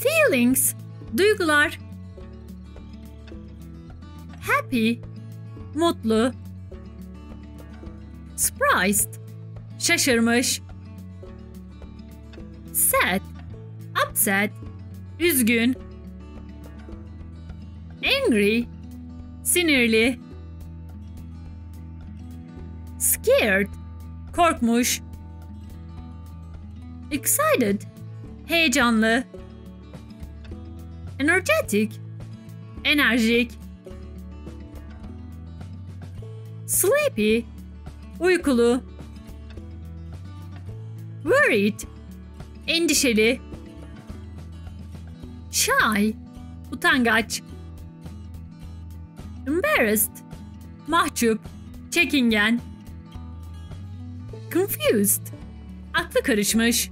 Feelings, duygular. Happy, mutlu. Surprised, şaşırmış. Sad, upset, üzgün. Angry, sinirli. Scared, korkmuş. Excited, heyecanlı. Energetic, enerjik. Sleepy, uykulu. Worried, endişeli. Shy, utangaç. Embarrassed, mahcup, çekingen. Confused, aklı karışmış.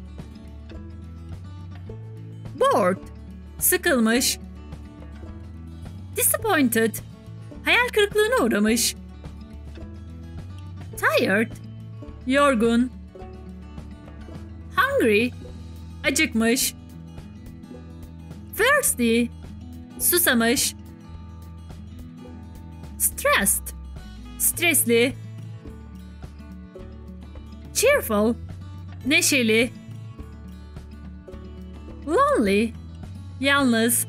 Bored, sıkılmış. Disappointed, hayal kırıklığına uğramış. Tired, yorgun. Hungry, acıkmış. Thirsty, susamış. Stressed, stresli. Cheerful, neşeli. Lonely, yalnız.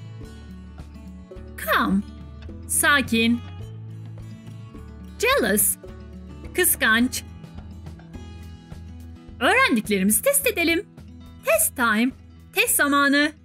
Calm, sakin. Jealous, kıskanç. Öğrendiklerimizi test edelim. Test time, test zamanı.